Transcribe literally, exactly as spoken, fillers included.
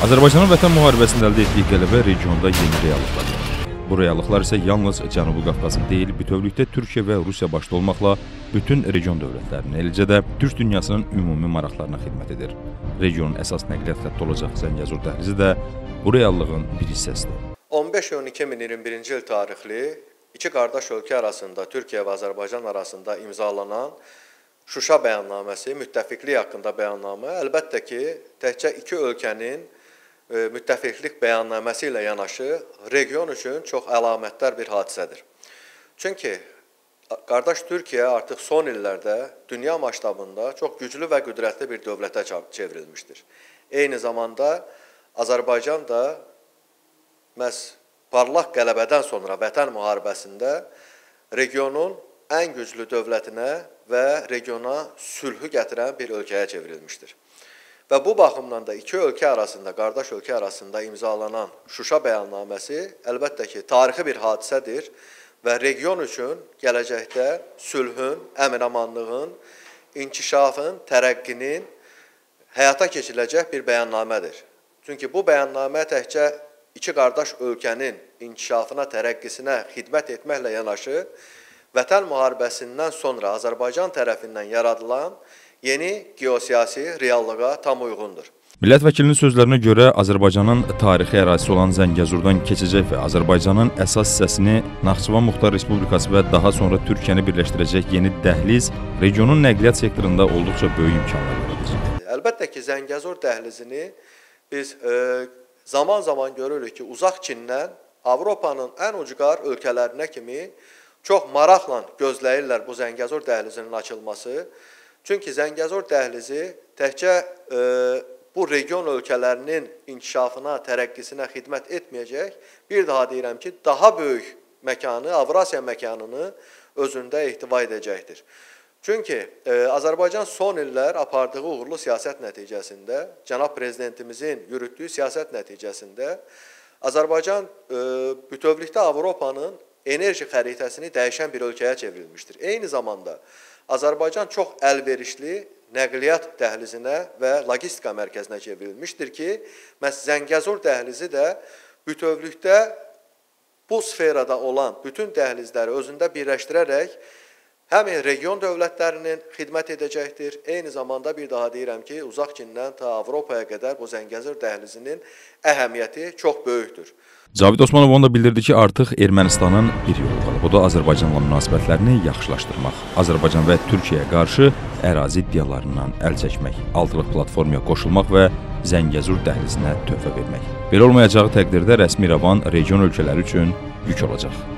Azərbaycanın vətən müharibəsində əldə etdiyi qələbə regionda yeni reallıqlar var. Bu reallıqlar isə yalnız Cənubi Qafqazın deyil, bütövlükdə Türkiyə və Rusiya başda olmaqla bütün region dövlətlərinin, eləcə də Türk dünyasının ümumi maraqlarına xidmət edir. Regionun əsas nəqliyyat xətti olacaq Zəngəzur dəhlizi də bu reallığın bir hissəsidir. on beş iyun iki min iyirmi birinci il tarixli iki qardaş ölkə arasında, Türkiyə və Azərbaycan arasında imzalanan Şuşa bəyannaməsi, müttəfiqlik haqqında bəyannamə, əlbəttə ki, təkcə iki ölkənin müttəfiqlik bəyannaməsi ilə yanaşı region üçün çox əlamətdar bir hadisədir. Çünki qardaş Türkiyə artıq son illərdə dünya maştabında çox güclü və qüdrətli bir dövlətə çevrilmişdir. Eyni zamanda Azərbaycan da məhz parlaq qələbədən sonra vətən müharibəsində regionun ən güclü dövlətinə və regiona sülhü gətirən bir ölkəyə çevrilmişdir. Və bu baxımdan da iki ölkə arasında, qardaş ölkə arasında imzalanan Şuşa bəyannaməsi əlbəttə ki, tarixi bir hadisədir və region üçün gələcəkdə sülhün, əmin-amanlığın, inkişafın, tərəqqinin həyata keçiriləcək bir bəyannamədir. Çünki bu bəyannamə təkcə iki qardaş ölkənin inkişafına, tərəqqisinə xidmət etməklə yanaşı, vətən müharibəsindən sonra Azərbaycan tərəfindən yaradılan yeni geosiyasi reallığa tam uyğundur. Millət vəkilinin sözlərinə görə Azərbaycanın tarixi ərazisi olan Zəngəzurdan keçəcək və Azərbaycanın əsas hissəsini Naxçıvan Muxtar Respublikası və daha sonra Türkiyəni birləşdirəcək yeni dəhliz regionun nəqliyyat sektorunda olduqca böyük imkanlar yaradacaq. Əlbəttə ki, Zəngəzur dəhlizini biz zaman-zaman e, görürük ki, uzaq Çindən Avropanın ən ucqar ölkələrinə kimi çox maraqla gözləyirlər bu Zəngəzur dəhlizinin açılması. Çünki Zəngəzur dəhlizi təkcə e, bu region ölkələrinin inkişafına, tərəqqisinə xidmət etməyəcək, bir daha deyirəm ki, daha böyük məkanı, Avrasiya məkanını özündə ehtiva edəcəkdir. Çünki e, Azərbaycan son illər apardığı uğurlu siyasət nəticəsində, cənab prezidentimizin yürütdüyü siyasət nəticəsində Azərbaycan e, bütövlükdə Avropanın enerji xəritəsini dəyişən bir ölkəyə çevrilmişdir. Eyni zamanda Azərbaycan çox əlverişli nəqliyyat dəhlizinə və logistika mərkəzinə çevrilmişdir ki, məhz Zəngəzur dəhlizi də bütövlükdə bu sferada olan bütün dəhlizləri özündə birləşdirərək həm region dövlətlərinin xidmət edəcəkdir, eyni zamanda bir daha deyirəm ki, uzaq Çindən ta Avropaya qədər bu Zəngəzur dəhlizinin əhəmiyyəti çox böyükdür. Cavid Osmanov onu da bildirdi ki, artıq Ermənistanın bir yolu qalıb. O da Azərbaycanla münasibətlərini yaxşılaşdırmaq, Azərbaycan və Türkiyəyə qarşı ərazi iddialarından əl çəkmək, altılıq platformaya qoşulmaq və Zəngəzur dəhlizinə töhfə vermək. Belə olmayacağı təqdirdə rəsmi İrəvan region ölkələri üçün yük olacaq.